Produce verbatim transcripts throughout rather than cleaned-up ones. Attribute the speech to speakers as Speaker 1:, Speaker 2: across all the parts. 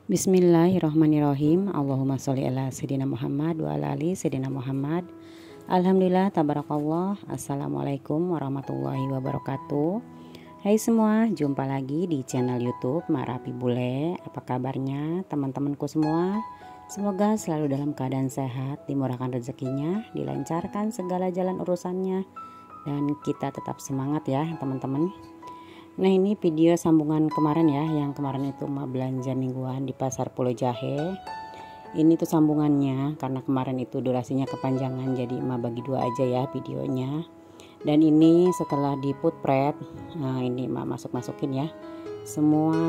Speaker 1: Bismillahirrahmanirrahim. Allahumma sholli ala sayyidina Muhammad wa ala ali sayyidina Muhammad. Alhamdulillah, tabarakallah. Assalamualaikum warahmatullahi wabarakatuh. Hai semua, jumpa lagi di channel YouTube Marapi Bule. Apa kabarnya teman-temanku semua? Semoga selalu dalam keadaan sehat, dimurahkan rezekinya, dilancarkan segala jalan urusannya, dan kita tetap semangat ya teman-teman. Nah, ini video sambungan kemarin ya, yang kemarin itu mah belanja mingguan di pasar Pulau Jahe. Ini tuh sambungannya, karena kemarin itu durasinya kepanjangan, jadi mah bagi dua aja ya videonya. Dan ini setelah di putpret, nah ini mah masuk-masukin ya semua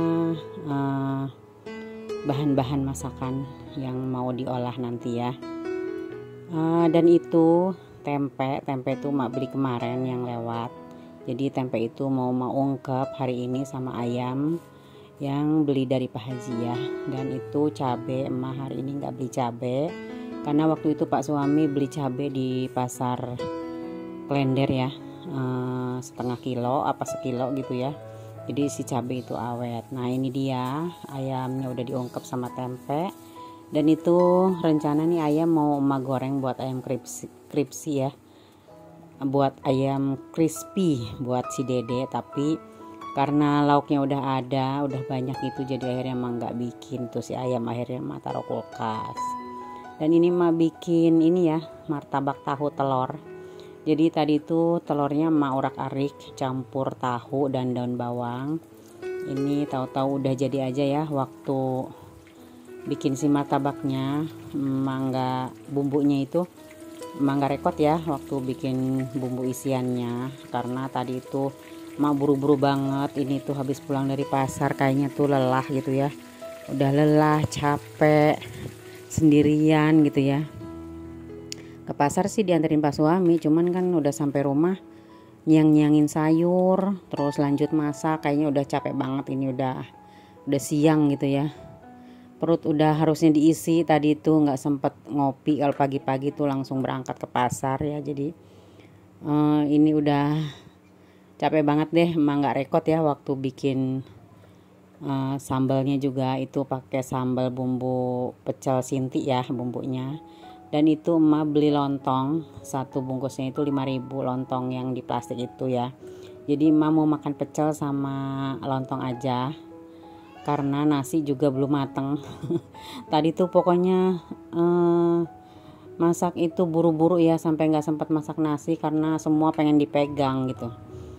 Speaker 1: uh, bahan-bahan masakan yang mau diolah nanti ya. Uh, dan itu tempe, tempe tuh mak beli kemarin yang lewat. Jadi tempe itu mau mau ungkep hari ini sama ayam yang beli dari Pak Haji ya. Dan itu cabe, emak hari ini nggak beli cabe karena waktu itu Pak suami beli cabe di pasar Klender ya, eh, setengah kilo apa sekilo gitu ya. Jadi si cabe itu awet. Nah ini dia ayamnya udah diungkep sama tempe. Dan itu rencana nih ayam mau emak goreng buat ayam kripsi, kripsi ya, buat ayam crispy buat si Dede. Tapi karena lauknya udah ada, udah banyak itu, jadi akhirnya emang nggak bikin tuh si ayam, akhirnya emang taruh kulkas. Dan ini mah bikin ini ya, martabak tahu telur. Jadi tadi itu telurnya emak urak-arik campur tahu dan daun bawang. Ini tahu-tahu udah jadi aja ya. Waktu bikin si martabaknya emak nggak, bumbunya itu mangga rekod ya waktu bikin bumbu isiannya, karena tadi itu mau buru-buru banget. Ini tuh habis pulang dari pasar, kayaknya tuh lelah gitu ya, udah lelah, capek, sendirian gitu ya. Ke pasar sih dianterin Pak suami, cuman kan udah sampai rumah nyang-nyangin sayur, terus lanjut masak, kayaknya udah capek banget. Ini udah udah siang gitu ya, perut udah harusnya diisi. Tadi itu nggak sempet ngopi, kalau pagi-pagi tuh langsung berangkat ke pasar ya. Jadi uh, ini udah capek banget deh. Emang nggak rekod ya waktu bikin uh, sambalnya juga itu pakai sambal bumbu pecel Sinti ya bumbunya. Dan itu emak beli lontong, satu bungkusnya itu lima ribu, lontong yang di plastik itu ya. Jadi emak mau makan pecel sama lontong aja, karena nasi juga belum mateng. Tadi tuh pokoknya eh, masak itu buru-buru ya, sampai nggak sempat masak nasi karena semua pengen dipegang gitu.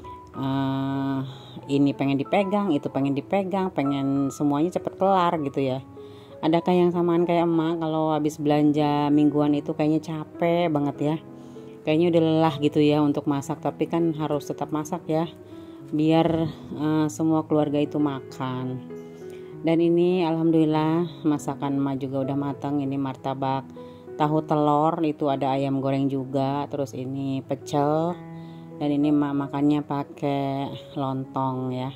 Speaker 1: Eh, ini pengen dipegang, itu pengen dipegang, pengen semuanya cepet kelar gitu ya. Adakah yang samaan kayak emak kalau habis belanja mingguan itu kayaknya capek banget ya, kayaknya udah lelah gitu ya untuk masak, tapi kan harus tetap masak ya biar eh, semua keluarga itu makan. Dan ini alhamdulillah masakan emak juga udah matang. Ini martabak tahu telur, itu ada ayam goreng juga, terus ini pecel, dan ini emak makannya pakai lontong ya.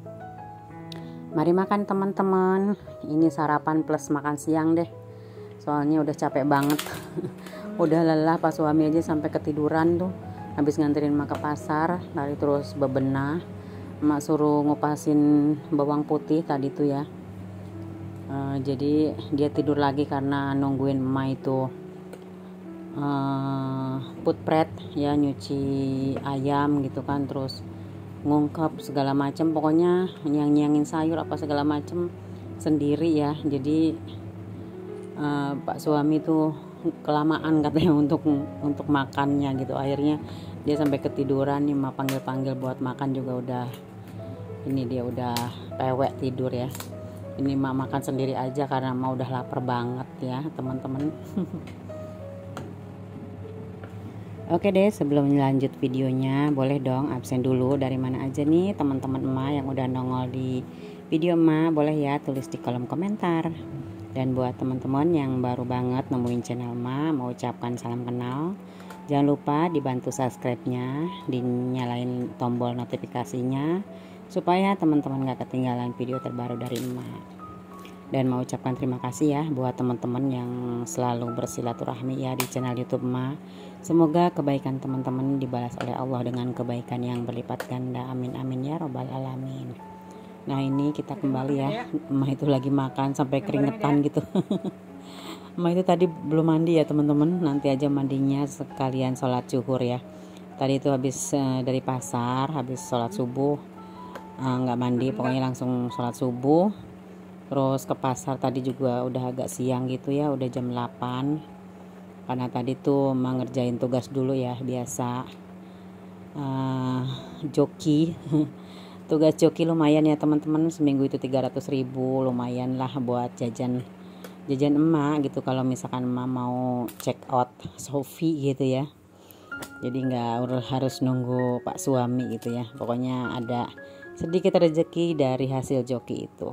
Speaker 1: Mari makan teman-teman. Ini sarapan plus makan siang deh, soalnya udah capek banget. Udah lelah, Pak suami aja sampai ketiduran tuh habis nganterin emak ke pasar, lari terus bebenah. Emak suruh ngupasin bawang putih tadi tuh ya. Uh, jadi dia tidur lagi karena nungguin emak itu uh, putpret ya, nyuci ayam gitu kan, terus ngungkap segala macam, pokoknya nyang-nyangin sayur apa segala macam sendiri ya. Jadi uh, Pak suami tuh kelamaan katanya untuk untuk makannya gitu, akhirnya dia sampai ketiduran. Nih emak panggil-panggil buat makan juga udah, ini dia udah pewek tidur ya. Ini emak makan sendiri aja karena emak udah lapar banget ya teman-teman. Oke deh, sebelum lanjut videonya boleh dong absen dulu dari mana aja nih teman-teman emak yang udah nongol di video emak, boleh ya tulis di kolom komentar. Dan buat teman-teman yang baru banget nemuin channel emak, mau ucapkan salam kenal. Jangan lupa dibantu subscribe-nya, dinyalain tombol notifikasinya supaya teman-teman gak ketinggalan video terbaru dari emak. Dan mau ucapkan terima kasih ya buat teman-teman yang selalu bersilaturahmi ya di channel YouTube emak. Semoga kebaikan teman-teman dibalas oleh Allah dengan kebaikan yang berlipat ganda. Amin amin ya robbal alamin. Nah ini kita kembali ya, emak itu lagi makan sampai keringetan gitu. Emak itu tadi belum mandi ya teman-teman, nanti aja mandinya sekalian sholat zuhur ya. Tadi itu habis uh, dari pasar, habis sholat subuh, uh, nggak mandi, pokoknya langsung sholat subuh. Terus ke pasar tadi juga udah agak siang gitu ya, udah jam delapan. Karena tadi tuh mengerjain tugas dulu ya, biasa uh, joki. Tugas joki lumayan ya teman-teman, seminggu itu tiga ratus ribu, lumayan lah buat jajan jajan emak gitu kalau misalkan emak mau check out Shopee gitu ya. Jadi nggak harus nunggu pak suami gitu ya, pokoknya ada sedikit rezeki dari hasil joki itu.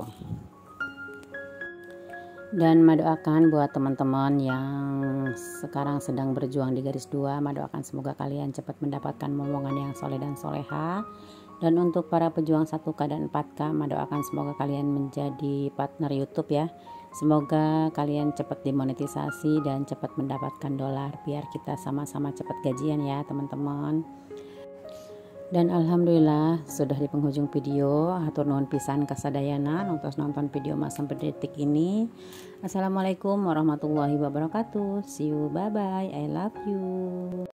Speaker 1: Dan mendoakan buat teman-teman yang sekarang sedang berjuang di garis dua, mendoakan semoga kalian cepat mendapatkan momongan yang soleh dan soleha. Dan untuk para pejuang satu K dan empat K, mendoakan semoga kalian menjadi partner YouTube ya. Semoga kalian cepat dimonetisasi dan cepat mendapatkan dolar biar kita sama-sama cepat gajian ya teman-teman. Dan alhamdulillah sudah di penghujung video. Hatur nuhun pisan kasadayana nonton nonton video mas sampai detik ini. Assalamualaikum warahmatullahi wabarakatuh. See you, bye bye, I love you.